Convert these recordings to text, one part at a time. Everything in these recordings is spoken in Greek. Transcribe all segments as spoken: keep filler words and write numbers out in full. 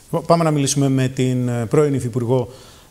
Πάμε να μιλήσουμε με την πρώην Υφυπουργό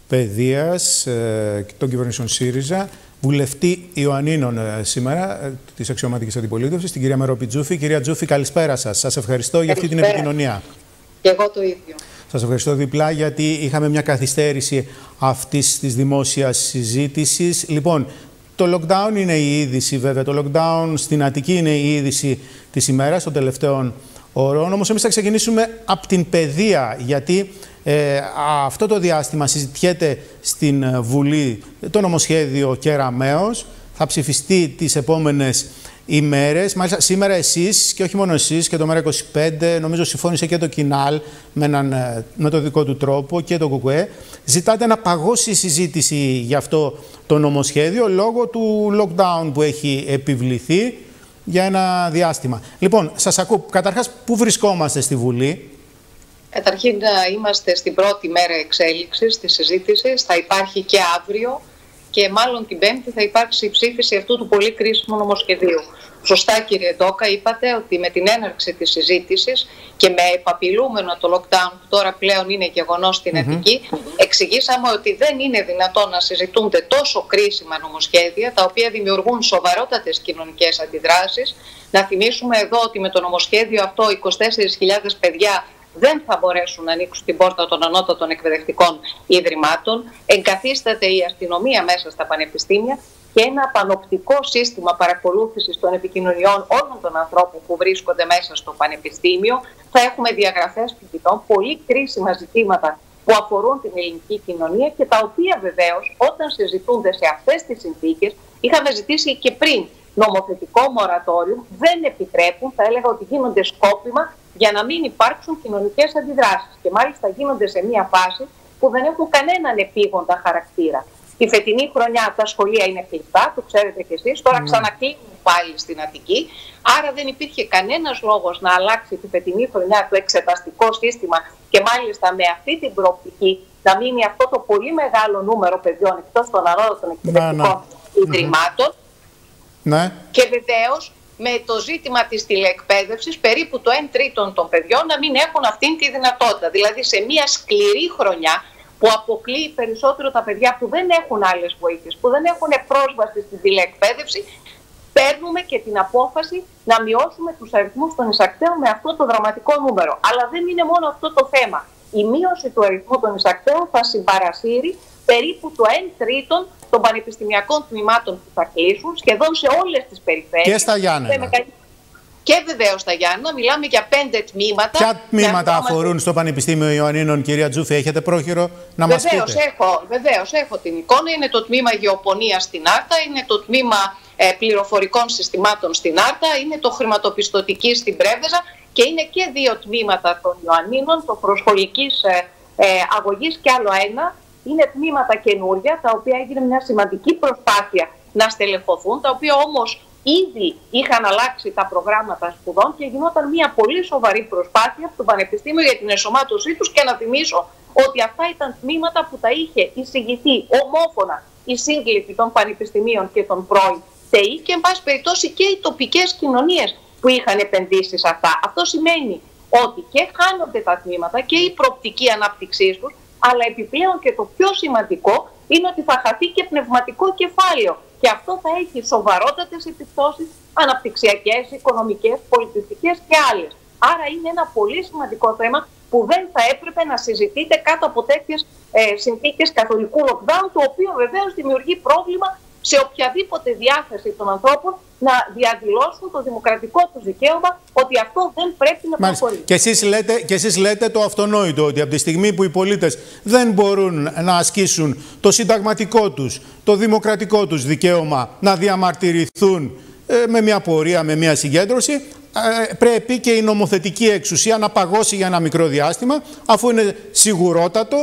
Παιδείας ε, των κυβερνήσεων ΣΥΡΙΖΑ, βουλευτή Ιωαννίνων ε, σήμερα, ε, της αξιωματικής αντιπολίτευσης, την κυρία Μερόπη Τζούφη. Κυρία Τζούφη, καλησπέρα σας. Σας ευχαριστώ για αυτή την επικοινωνία. Και εγώ το ίδιο. Σας ευχαριστώ διπλά, γιατί είχαμε μια καθυστέρηση αυτής της δημόσιας συζήτησης. Λοιπόν, το lockdown είναι η είδηση, βέβαια. Το lockdown στην Αττική είναι η είδηση της ημέρας, των τελευταίων ώρων. Όμως εμείς θα ξεκινήσουμε από την παιδεία, γιατί ε, αυτό το διάστημα συζητιέται στην Βουλή το νομοσχέδιο Κεραμέως. Θα ψηφιστεί τις επόμενες ημέρες. Μάλιστα σήμερα εσείς, και όχι μόνο εσείς, και το ΜΕΡΑ είκοσι πέντε, νομίζω συμφώνησε και το Κινάλ με, έναν, με το δικό του τρόπο, και το ΚΚΕ, ζητάτε να παγώσει η συζήτηση για αυτό το νομοσχέδιο λόγω του lockdown που έχει επιβληθεί για ένα διάστημα. Λοιπόν, σας ακούω. Καταρχάς, πού βρισκόμαστε στη Βουλή? Καταρχήν, είμαστε στην πρώτη μέρα εξέλιξης της συζήτησης. Θα υπάρχει και αύριο και μάλλον την Πέμπτη θα υπάρξει η ψήφιση αυτού του πολύ κρίσιμου νομοσχεδίου. Σωστά, κύριε Ντόκα, είπατε ότι με την έναρξη της συζήτησης και με επαπειλούμενο το lockdown που τώρα πλέον είναι γεγονός στην mm-hmm. Αττική, εξηγήσαμε ότι δεν είναι δυνατόν να συζητούνται τόσο κρίσιμα νομοσχέδια, τα οποία δημιουργούν σοβαρότατες κοινωνικές αντιδράσεις. Να θυμίσουμε εδώ ότι με το νομοσχέδιο αυτό είκοσι τέσσερις χιλιάδες παιδιά δεν θα μπορέσουν να ανοίξουν την πόρτα των ανώτατων εκπαιδευτικών ιδρυμάτων. Εγκαθίσταται η αστυνομία μέσα στα πανεπιστήμια και ένα πανοπτικό σύστημα παρακολούθησης των επικοινωνιών όλων των ανθρώπων που βρίσκονται μέσα στο πανεπιστήμιο. Θα έχουμε διαγραφές φοιτητών, πολύ κρίσιμα ζητήματα που αφορούν την ελληνική κοινωνία και τα οποία βεβαίως όταν συζητούνται σε αυτές τις συνθήκες, είχαμε ζητήσει και πριν νομοθετικό μορατόριο, δεν επιτρέπουν, θα έλεγα ότι γίνονται σκόπιμα για να μην υπάρξουν κοινωνικές αντιδράσεις. Και μάλιστα γίνονται σε μια φάση που δεν έχουν κανέναν επίγοντα χαρακτήρα. Τη φετινή χρονιά τα σχολεία είναι κλειστά, το ξέρετε κι εσείς, τώρα mm. ξανακλείνουν πάλι στην Αττική. Άρα δεν υπήρχε κανένας λόγος να αλλάξει τη φετινή χρονιά το εξεταστικό σύστημα και μάλιστα με αυτή την προοπτική να μείνει αυτό το πολύ μεγάλο νούμερο παιδιών εκτός των ανώτατων εκπαιδευτικών mm. ιδρυμάτων. Ναι. Και βεβαίως με το ζήτημα της τηλεεκπαίδευσης, περίπου το ένα τρίτο των παιδιών να μην έχουν αυτήν τη δυνατότητα. Δηλαδή σε μια σκληρή χρονιά που αποκλείει περισσότερο τα παιδιά που δεν έχουν άλλες βοήθειες, που δεν έχουν πρόσβαση στη τηλεεκπαίδευση, παίρνουμε και την απόφαση να μειώσουμε τους αριθμούς των εισακτέων με αυτό το δραματικό νούμερο. Αλλά δεν είναι μόνο αυτό το θέμα. Η μείωση του αριθμού των εισακτέων θα συμπαρασύρει περίπου το ένα τρίτο των πανεπιστημιακών τμήματων που θα κλείσουν σχεδόν σε όλες τις περιφέρειες. Και στα Γιάννενα. Και βεβαίως στα Γιάννενα. Μιλάμε για πέντε τμήματα. Ποια τμήματα αφορούν στο Πανεπιστήμιο Ιωαννίνων, κυρία Τζούφη? Έχετε πρόχειρο να μας πείτε? Βεβαίως έχω, βεβαίως έχω την εικόνα. Είναι το τμήμα γεωπονίας στην Άρτα, είναι το τμήμα ε, πληροφορικών συστημάτων στην Άρτα, είναι το χρηματοπιστωτική στην Πρέβεζα και είναι και δύο τμήματα των Ιωαννίνων, το προσχολικής ε, ε, αγωγής και άλλο ένα. Είναι τμήματα καινούρια, τα οποία έγινε μια σημαντική προσπάθεια να στελεχωθούν, τα οποία όμως ήδη είχαν αλλάξει τα προγράμματα σπουδών και γινόταν μια πολύ σοβαρή προσπάθεια από το Πανεπιστήμιο για την ενσωμάτωσή τους. Και να θυμίσω ότι αυτά ήταν τμήματα που τα είχε εισηγηθεί ομόφωνα η σύγκληση των πανεπιστημίων και των πρώην ΤΕΗ και εν πάση περιπτώσει και οι τοπικές κοινωνίες που είχαν επενδύσει σε αυτά. Αυτό σημαίνει ότι και χάνονται τα τμήματα και η προοπτική ανάπτυξή τους, αλλά επιπλέον και το πιο σημαντικό είναι ότι θα χαθεί και πνευματικό κεφάλαιο. Και αυτό θα έχει σοβαρότατες επιπτώσεις αναπτυξιακές, οικονομικές, πολιτιστικές και άλλες. Άρα είναι ένα πολύ σημαντικό θέμα που δεν θα έπρεπε να συζητείτε κάτω από τέτοιες ε, συνθήκες καθολικού lockdown, το οποίο βεβαίως δημιουργεί πρόβλημα σε οποιαδήποτε διάθεση των ανθρώπων να διαδηλώσουν το δημοκρατικό τους δικαίωμα ότι αυτό δεν πρέπει να προχωρήσει. Και εσείς λέτε, και εσείς λέτε το αυτονόητο, ότι από τη στιγμή που οι πολίτες δεν μπορούν να ασκήσουν το συνταγματικό τους, το δημοκρατικό τους δικαίωμα να διαμαρτυρηθούν ε, με μια πορεία, με μια συγκέντρωση, ε, πρέπει και η νομοθετική εξουσία να παγώσει για ένα μικρό διάστημα, αφού είναι σιγουρότατο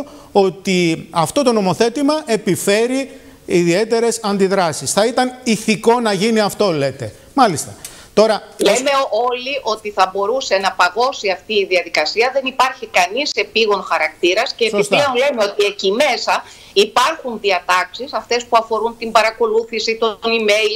ότι αυτό το νομοθέτημα επιφέρει ιδιαίτερες αντιδράσεις. Θα ήταν ηθικό να γίνει αυτό, λέτε. Μάλιστα. Τώρα, λέμε όλοι ότι θα μπορούσε να παγώσει αυτή η διαδικασία. Δεν υπάρχει κανείς επίγον χαρακτήρας και σωστά. Επιπλέον λέμε ότι εκεί μέσα υπάρχουν διατάξεις, αυτές που αφορούν την παρακολούθηση των emails,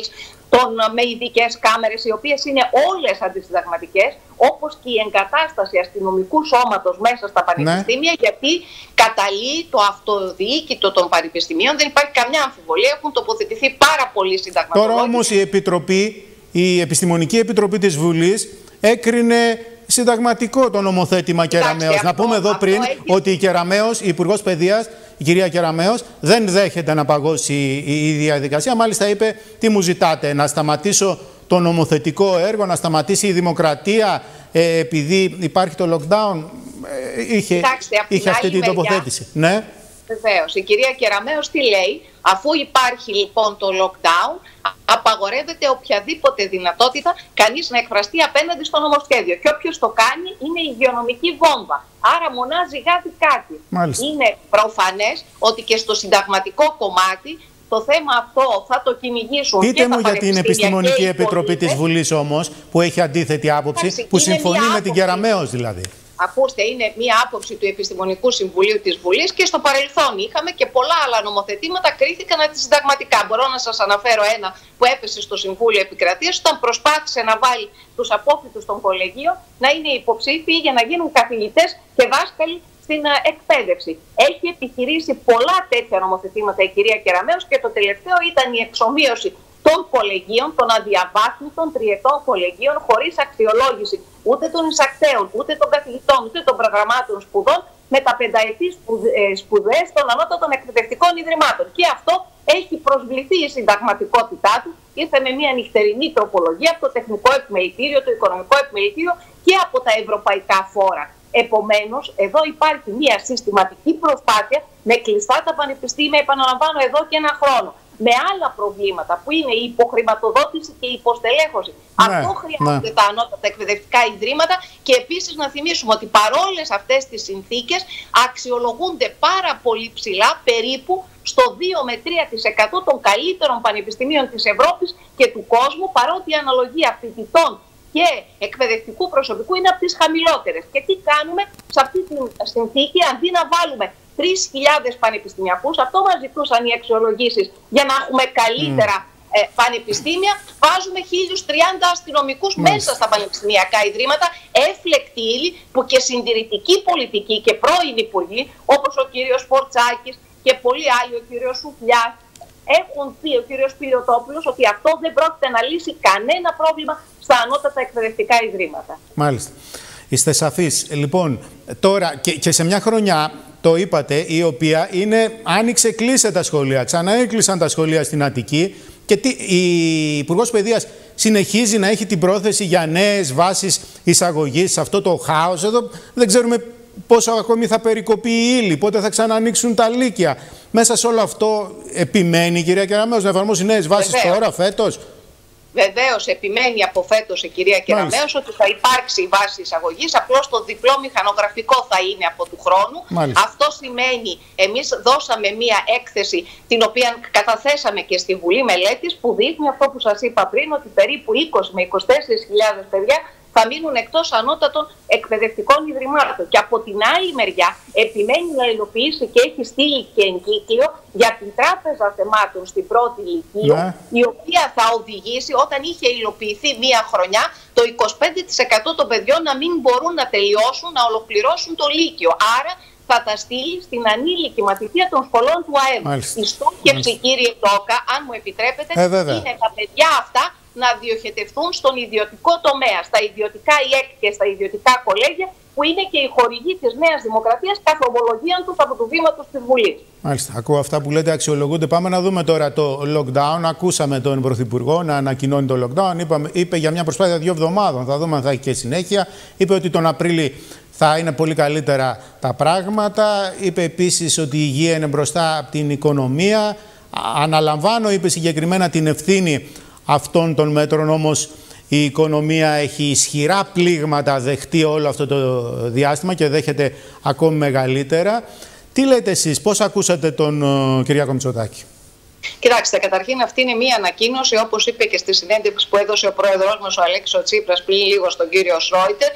τον, με ειδικές κάμερες, οι οποίες είναι όλες αντισυνταγματικές, όπως και η εγκατάσταση αστυνομικού σώματος μέσα στα πανεπιστήμια, ναι. γιατί καταλύει το αυτοδιοίκητο των πανεπιστημίων. Δεν υπάρχει καμιά αμφιβολία, έχουν τοποθετηθεί πάρα πολλοί συνταγματολόγοι. Τώρα όμως η Επιτροπή, η Επιστημονική Επιτροπή της Βουλής έκρινε συνταγματικό το νομοθέτημα Κεραμέως. Να πούμε εδώ πριν έχει... ότι η Κεραμέως, η Υπουργός Παιδείας, η κυρία Κεραμέως, δεν δέχεται να παγώσει η, η διαδικασία. Μάλιστα είπε, τι μου ζητάτε, να σταματήσω το νομοθετικό έργο, να σταματήσει η δημοκρατία ε, επειδή υπάρχει το lockdown. Ε, είχε Κοιτάξτε, είχε αυτή την τοποθέτηση. Ναι. Βεβαίως. Η κυρία Κεραμέως τι λέει? Αφού υπάρχει λοιπόν το lockdown, απαγορεύεται οποιαδήποτε δυνατότητα κανείς να εκφραστεί απέναντι στο νομοσχέδιο. Και όποιος το κάνει είναι υγειονομική βόμβα. Άρα μονάζει γάτι κάτι. Μάλιστα. Είναι προφανές ότι και στο συνταγματικό κομμάτι το θέμα αυτό θα το κυνηγήσουν. Πείτε και μου για την Επιστημονική Επιτροπή της Βουλής όμως, που έχει αντίθετη άποψη, Άξι, που συμφωνεί με άποψη... την Κεραμέως δηλαδή. Ακούστε, είναι μία άποψη του Επιστημονικού Συμβουλίου της Βουλής και στο παρελθόν είχαμε και πολλά άλλα νομοθετήματα κρίθηκαν αντισυνταγματικά. Μπορώ να σας αναφέρω ένα που έπεσε στο Συμβούλιο Επικρατείας όταν προσπάθησε να βάλει τους απόφοιτους των κολεγίων να είναι υποψήφιοι για να γίνουν καθηγητές και δάσκαλοι στην εκπαίδευση. Έχει επιχειρήσει πολλά τέτοια νομοθετήματα η κυρία Κεραμέως και το τελευταίο ήταν η εξομοίωση των κολεγίων, των αδιαβάθμιτων τριετών κολεγίων, χωρίς αξιολόγηση ούτε των εισακτέων, ούτε των καθηγητών, ούτε των προγραμμάτων σπουδών, με τα πενταετή σπουδές των ανώτατων εκπαιδευτικών ιδρυμάτων. Και αυτό έχει προσβληθεί η συνταγματικότητά του. Ήρθε με μια νυχτερινή τροπολογία από το Τεχνικό Επιμελητήριο, το Οικονομικό Επιμελητήριο και από τα ευρωπαϊκά φόρα. Επομένως, εδώ υπάρχει μια συστηματική προσπάθεια με κλειστά τα πανεπιστήμια, επαναλαμβάνω, εδώ και ένα χρόνο. Με άλλα προβλήματα που είναι η υποχρηματοδότηση και η υποστελέχωση. Ναι, αυτό χρειάζονται ναι. τα ανώτατα εκπαιδευτικά ιδρύματα και επίσης να θυμίσουμε ότι παρόλες αυτές τις συνθήκες αξιολογούνται πάρα πολύ ψηλά, περίπου στο δύο με τρία τοις εκατό των καλύτερων πανεπιστημίων της Ευρώπης και του κόσμου, παρότι η αναλογία φοιτητών και εκπαιδευτικού προσωπικού είναι από τις χαμηλότερες. Και τι κάνουμε σε αυτή τη συνθήκη, αντί να βάλουμε τρεις χιλιάδες πανεπιστημιακούς, αυτό μας ζητούσαν οι αξιολογήσεις για να έχουμε καλύτερα mm. ε, πανεπιστήμια, βάζουμε χίλιους τριάντα αστυνομικούς mm. μέσα στα πανεπιστημιακά ιδρύματα, έφλεκτη ύλη που και συντηρητική πολιτική και πρώην υπουργοί, όπως ο κύριος Φορτσάκης και πολλοί άλλοι, ο κύριος Σουφλιάς, έχουν πει, ο κύριος Πιλιοτόπουλος, ότι αυτό δεν πρόκειται να λύσει κανένα πρόβλημα στα ανώτατα εκπαιδευτικά ιδρύματα. Μάλιστα. Είστε σαφείς. Λοιπόν, τώρα και, και σε μια χρονιά, το είπατε, η οποία είναι άνοιξε, κλείσε τα σχολεία, ξαναέκλεισαν τα σχολεία στην Αττική και τι, η Υπουργός Παιδείας συνεχίζει να έχει την πρόθεση για νέες βάσεις εισαγωγής σε αυτό το χάος. Εδώ δεν ξέρουμε πόσο ακόμη θα περικοπεί η ύλη, πότε θα ξανανοίξουν τα λύκεια. Μέσα σε όλο αυτό επιμένει η κυρία Κεραμέως να εφαρμόσει νέες βάσεις Βεβαίως. τώρα, φέτος. Βεβαίως επιμένει από φέτος η κυρία Κεραμέως ότι θα υπάρξει η βάση εισαγωγής, απλώς το διπλό μηχανογραφικό θα είναι από του χρόνου. Μάλιστα. Αυτό σημαίνει, εμείς δώσαμε μία έκθεση την οποία καταθέσαμε και στη Βουλή Μελέτης που δείχνει αυτό που σας είπα πριν, ότι περίπου είκοσι με είκοσι τέσσερις χιλιάδες παιδιά θα μείνουν εκτός ανώτατων εκπαιδευτικών ιδρυμάτων. Και από την άλλη μεριά επιμένει να υλοποιήσει και έχει στείλει και εγκύκλιο για την Τράπεζα Θεμάτων στην πρώτη λυκείου, yeah. η οποία θα οδηγήσει, όταν είχε υλοποιηθεί μία χρονιά, το είκοσι πέντε τοις εκατό των παιδιών να μην μπορούν να τελειώσουν, να ολοκληρώσουν το λύκειο. Άρα θα τα στείλει στην ανήλικη μαθητεία των σχολών του ΑΕΜ. Η στόχευση, κύριε Τόκα, αν μου επιτρέπετε, ε, είναι τα παιδιά αυτά να διοχετευτούν στον ιδιωτικό τομέα, στα ιδιωτικά ΙΕΚ και στα ιδιωτικά κολέγια, που είναι και η χορηγή της Νέας Δημοκρατίας καθ' ομολογία τους από το βήμα τους της Βουλής. Μάλιστα. Ακούω αυτά που λέτε, αξιολογούνται. Πάμε να δούμε τώρα το lockdown. Ακούσαμε τον Πρωθυπουργό να ανακοινώνει το lockdown. Είπαμε, είπε για μια προσπάθεια δύο εβδομάδων. Θα δούμε αν θα έχει και συνέχεια. Είπε ότι τον Απρίλη θα είναι πολύ καλύτερα τα πράγματα. Είπε επίσης ότι η υγεία είναι μπροστά από την οικονομία. Αναλαμβάνω, είπε συγκεκριμένα, την ευθύνη αυτών των μέτρων, όμως η οικονομία έχει ισχυρά πλήγματα δεχτεί όλο αυτό το διάστημα και δέχεται ακόμη μεγαλύτερα. Τι λέτε εσείς, πώς ακούσατε τον uh, Κυριάκο Μητσοτάκη? Κοιτάξτε, καταρχήν αυτή είναι μία ανακοίνωση, όπως είπε και στη συνέντευξη που έδωσε ο πρόεδρος μας ο Αλέξης ο Τσίπρας πριν λίγο στον κύριο Σρόιτερ.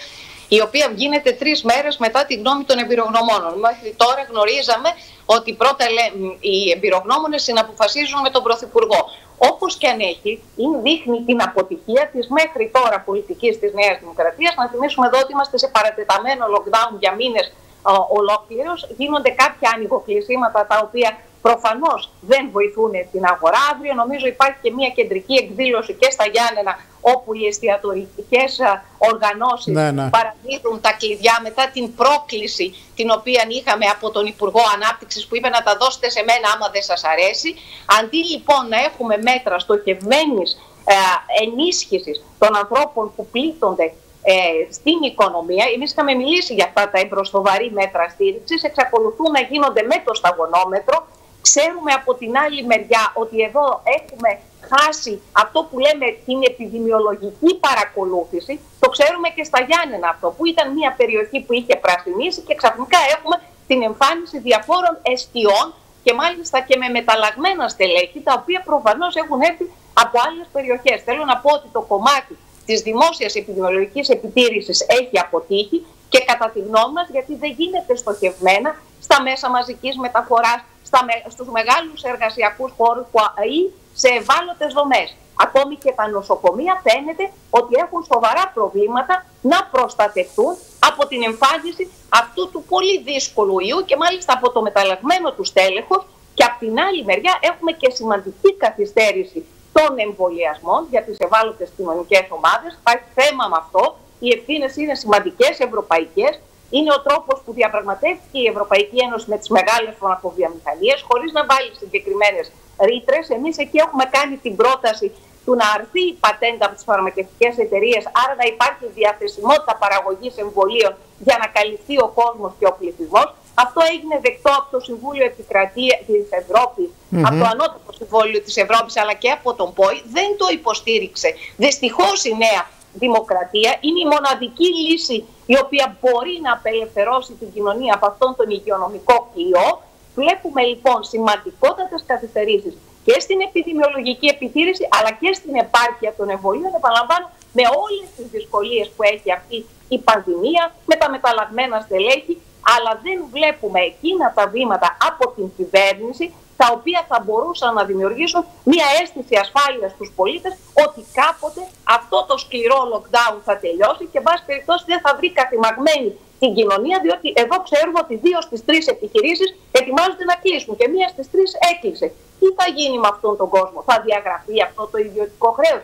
η οποία γίνεται τρεις μέρες μετά τη γνώμη των εμπειρογνωμόνων. Μέχρι τώρα γνωρίζαμε ότι πρώτα οι εμπειρογνώμονες συναποφασίζουν με τον Πρωθυπουργό. Όπως και αν έχει, δείχνει την αποτυχία της μέχρι τώρα πολιτικής της Νέας Δημοκρατίας. Να θυμίσουμε εδώ ότι είμαστε σε παρατεταμένο lockdown για μήνες ολόκληρος. Γίνονται κάποια ανοιγοκλεισίματα τα οποία προφανώς δεν βοηθούν την αγορά. Αύριο νομίζω υπάρχει και μια κεντρική εκδήλωση και στα Γιάννενα, όπου οι εστιατορικές οργανώσεις ναι, ναι. παραδίδουν τα κλειδιά μετά την πρόκληση την οποία είχαμε από τον Υπουργό Ανάπτυξης, που είπε να τα δώσετε σε μένα άμα δεν σας αρέσει. Αντί λοιπόν να έχουμε μέτρα στοχευμένης ε, ενίσχυσης των ανθρώπων που πλήττονται ε, στην οικονομία, εμείς είχαμε μιλήσει για αυτά τα εμπροστοβαρή μέτρα στήριξης, εξακολουθούν να γίνονται με το σταγονόμετρο. Ξέρουμε από την άλλη μεριά ότι εδώ έχουμε χάσει αυτό που λέμε την επιδημιολογική παρακολούθηση. Το ξέρουμε και στα Γιάννενα αυτό, που ήταν μια περιοχή που είχε πρασινίσει και ξαφνικά έχουμε την εμφάνιση διαφόρων εστιών και μάλιστα και με μεταλλαγμένα στελέχη, τα οποία προφανώς έχουν έρθει από άλλες περιοχές. Θέλω να πω ότι το κομμάτι της δημόσιας επιδημιολογικής επιτήρησης έχει αποτύχει και κατά τη γνώμη μας, γιατί δεν γίνεται στοχευμένα στα μέσα μαζικής μεταφοράς, στους μεγάλους εργασιακούς χώρους ή σε ευάλωτες δομές. Ακόμη και τα νοσοκομεία φαίνεται ότι έχουν σοβαρά προβλήματα να προστατευτούν από την εμφάνιση αυτού του πολύ δύσκολου ιού και μάλιστα από το μεταλλαγμένο του στέλεχος, και από την άλλη μεριά έχουμε και σημαντική καθυστέρηση των εμβολιασμών για τις ευάλωτες κοινωνικές ομάδες. Υπάρχει θέμα με αυτό. Οι ευθύνες είναι σημαντικές, ευρωπαϊκές. Είναι ο τρόπος που διαπραγματεύτηκε η Ευρωπαϊκή Ένωση με τις μεγάλες φαρμακοβιομηχανίες, χωρίς να βάλει συγκεκριμένες ρήτρες. Εμείς εκεί έχουμε κάνει την πρόταση του να αρθεί η πατέντα από τις φαρμακευτικές εταιρείες, άρα να υπάρχει διαθεσιμότητα παραγωγής εμβολίων για να καλυφθεί ο κόσμος και ο πληθυσμός. Αυτό έγινε δεκτό από το Συμβούλιο Επικρατείας της Ευρώπης, mm-hmm. από το Ανώτατο Συμβούλιο της Ευρώπης, αλλά και από τον ΠΟΗ. Δεν το υποστήριξε. Δυστυχώς η Νέα Δημοκρατία είναι η μοναδική λύση η οποία μπορεί να απελευθερώσει την κοινωνία από αυτόν τον υγειονομικό κλειό. Βλέπουμε λοιπόν σημαντικότατες καθυστερήσεις και στην επιδημιολογική επιτήρηση, αλλά και στην επάρκεια των εμβολίων. Επαναλαμβάνω, με όλες τις δυσκολίες που έχει αυτή η πανδημία, με τα μεταλλαγμένα στελέχη, αλλά δεν βλέπουμε εκείνα τα βήματα από την κυβέρνηση, τα οποία θα μπορούσαν να δημιουργήσουν μια αίσθηση ασφάλειας στους πολίτες ότι κάποτε αυτό το σκληρό lockdown θα τελειώσει και, εν πάση περιπτώσει, δεν θα βρει καθημαγμένη την κοινωνία, διότι εδώ ξέρουμε ότι δύο στις τρεις επιχειρήσεις ετοιμάζονται να κλείσουν και μία στις τρεις έκλεισε. Τι θα γίνει με αυτόν τον κόσμο? Θα διαγραφεί αυτό το ιδιωτικό χρέος?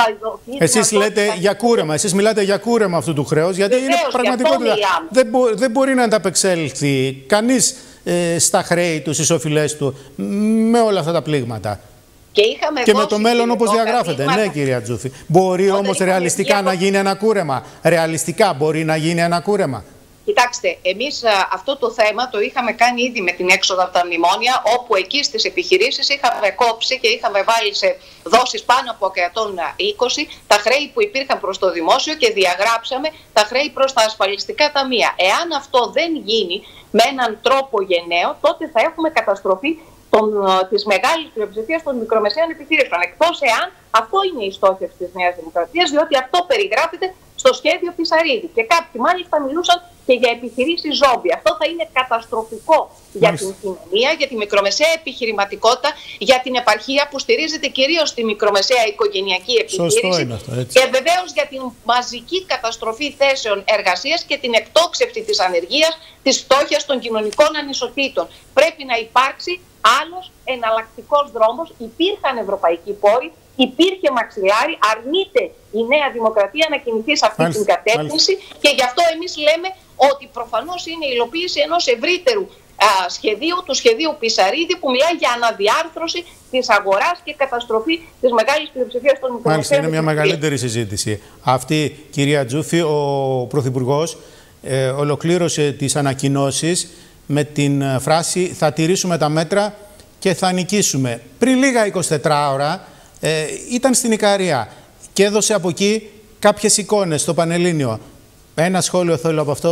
Εσείς λέτε θα... για κούρεμα, εσείς μιλάτε για κούρεμα αυτού του χρέους, γιατί Βεβαίως, είναι πραγματικότητα. Δεν, μπο, δεν μπορεί να ανταπεξέλθει κανείς ε, στα χρέη του, στις οφειλές του, με όλα αυτά τα πλήγματα. Και, είχαμε και με το μέλλον όπως διαγράφεται. Ναι, κυρία Τζούφη. Μπορεί όμως ρεαλιστικά να γίνει ένα κούρεμα. Ρεαλιστικά μπορεί να γίνει ένα κούρεμα. Κοιτάξτε, εμείς α, αυτό το θέμα το είχαμε κάνει ήδη με την έξοδο από τα μνημόνια, όπου εκεί στις επιχειρήσεις είχαμε κόψει και είχαμε βάλει σε δόσεις πάνω από εκατόν είκοσι τα χρέη που υπήρχαν προς το δημόσιο και διαγράψαμε τα χρέη προς τα ασφαλιστικά ταμεία. Εάν αυτό δεν γίνει με έναν τρόπο γενναίο, τότε θα έχουμε καταστροφή των, της μεγάλης πλειοψηφίας των μικρομεσαίων επιχειρήσεων. Εκτός εάν αυτό είναι η στόχευση της Νέας Δημοκρατίας, διότι αυτό περιγράφεται στο σχέδιο Πισαρίδη. Και κάποιοι μάλιστα μιλούσαν και για επιχειρήσεις ζόμπι. Αυτό θα είναι καταστροφικό για Μάλιστα. την κοινωνία, για τη μικρομεσαία επιχειρηματικότητα, για την επαρχία που στηρίζεται κυρίως στη μικρομεσαία οικογενειακή επιχείρηση. Αυτό, και βεβαίως για την μαζική καταστροφή θέσεων εργασίας και την εκτόξευση της ανεργίας, της φτώχειας, των κοινωνικών ανισοτήτων. Πρέπει να υπάρξει άλλος εναλλακτικός δρόμος. Υπήρχαν ευρωπαϊκοί πόροι, υπήρχε μαξιλάρι, αρνείται η Νέα Δημοκρατία να κινηθεί σε αυτή Μάλιστα. την κατεύθυνση Μάλιστα. και γι' αυτό εμείς λέμε ότι προφανώς είναι η υλοποίηση ενός ευρύτερου α, σχεδίου, του σχεδίου Πισαρίδη, που μιλάει για αναδιάρθρωση της αγοράς και καταστροφή της μεγάλης πλειοψηφίας των μικρομεσαίων. Μάλιστα, είναι μια μεγαλύτερη συζήτηση. Αυτή, κυρία Τζούφη, ο Πρωθυπουργός ε, ολοκλήρωσε τις ανακοινώσεις με την φράση «Θα τηρήσουμε τα μέτρα και θα νικήσουμε». Πριν λίγα εικοσιτέσσερις ώρα ε, ήταν στην Ικαρία και έδωσε από εκεί κάποιες εικόνες στο Πανελλήνιο. Ένα σχόλιο θέλω από αυτό,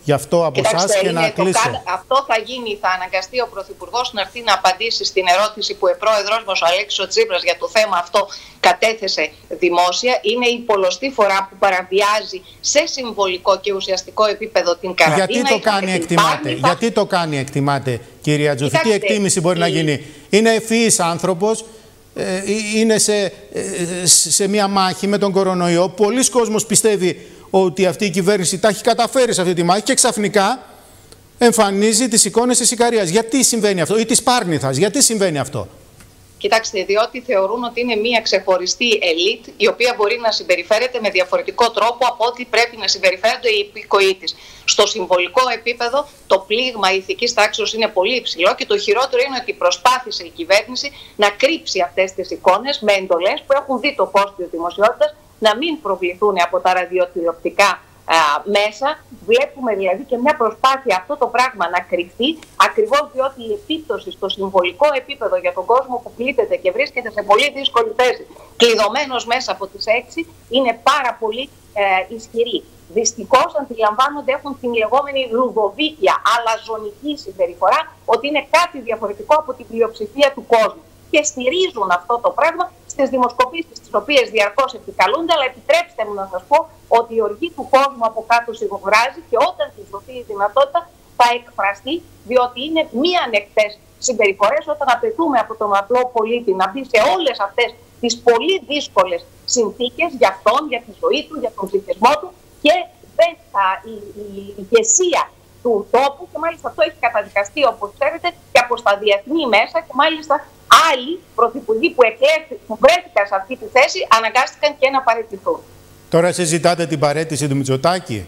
γι' αυτό από εσάς και να κλείσω. Το, αυτό θα γίνει, θα αναγκαστεί ο Πρωθυπουργός να έρθει να απαντήσει στην ερώτηση που ο πρόεδρος μας, ο Αλέξης Τσίπρας, για το θέμα αυτό κατέθεσε δημόσια. Είναι η πολλωστή φορά που παραβιάζει σε συμβολικό και ουσιαστικό επίπεδο την καραντίνα. Γιατί το κάνει, εκτιμάτε, θα... γιατί το κάνει, εκτιμάτε, κυρία Τζούφη, τι εκτίμηση μπορεί η... να γίνει? Είναι ευφυής άνθρωπος, ε, είναι σε, ε, σε μια μάχη με τον κορονοϊό. Πολλοί κόσμος πιστεύει ότι αυτή η κυβέρνηση τα έχει καταφέρει σε αυτή τη μάχη και ξαφνικά εμφανίζει τις εικόνες της Ικαρίας. Γιατί συμβαίνει αυτό, ή της Πάρνηθας, γιατί συμβαίνει αυτό? Κοιτάξτε, διότι θεωρούν ότι είναι μια ξεχωριστή ελίτ η οποία μπορεί να συμπεριφέρεται με διαφορετικό τρόπο από ό,τι πρέπει να συμπεριφέρονται οι υπηκοοί της. Στο συμβολικό επίπεδο το πλήγμα ηθικής τάξης είναι πολύ υψηλό και το χειρότερο είναι ότι προσπάθησε η κυβέρνηση να κρύψει αυτές τις εικόνες με εντολές που έχουν δει το φως της δημοσιότητας να μην προβληθούν από τα ραδιοτηλεοπτικά μέσα. Βλέπουμε δηλαδή και μια προσπάθεια αυτό το πράγμα να κρυφτεί, ακριβώς διότι η επίπτωση στο συμβολικό επίπεδο για τον κόσμο που πλήττεται και βρίσκεται σε πολύ δύσκολη θέση, κλειδωμένος μέσα από τις έξι, είναι πάρα πολύ ε, ισχυρή. Δυστυχώς αντιλαμβάνονται, έχουν την λεγόμενη λουδοβίκια, αλαζονική συμπεριφορά, ότι είναι κάτι διαφορετικό από την πλειοψηφία του κόσμου. Και στηρίζουν αυτό το πράγμα στις δημοσκοπήσεις, τις οποίες διαρκώς επικαλούνται, αλλά επιτρέψτε μου να σας πω ότι η οργή του κόσμου από κάτω σιγοβράζει και όταν της δοθεί η δυνατότητα θα εκφραστεί, διότι είναι μη ανεκτές συμπεριφορές όταν απαιτούμε από τον απλό πολίτη να μπει σε όλες αυτές τις πολύ δύσκολες συνθήκες για αυτόν, για τη ζωή του, για τον ψηφισμό του και δεν θα, η, η, η ηγεσία του τόπου, και μάλιστα αυτό έχει καταδικαστεί όπως ξέρετε και από στα διεθνή μέσα, και μάλιστα άλλοι πρωθυπουργοί που, που βρέθηκαν σε αυτή τη θέση αναγκάστηκαν και να παραιτηθούν. Τώρα συζητάτε την παραίτηση του Μητσοτάκη.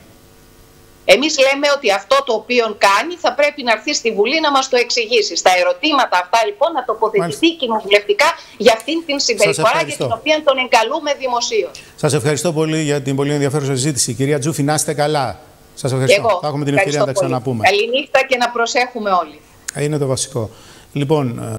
Εμείς λέμε ότι αυτό το οποίο κάνει θα πρέπει να έρθει στη Βουλή να μας το εξηγήσει. Στα ερωτήματα αυτά λοιπόν να τοποθετηθεί κοινοβουλευτικά για αυτήν την συμπεριφορά για την οποία τον εγκαλούμε δημοσίως. Σας ευχαριστώ πολύ για την πολύ ενδιαφέρουσα συζήτηση. Κυρία Τζούφη, να είστε καλά. Σας ευχαριστώ. Εγώ, θα έχουμε την ευκαιρία να τα ξαναπούμε. Καληνύχτα και να προσέχουμε όλοι. Είναι το βασικό. Λοιπόν,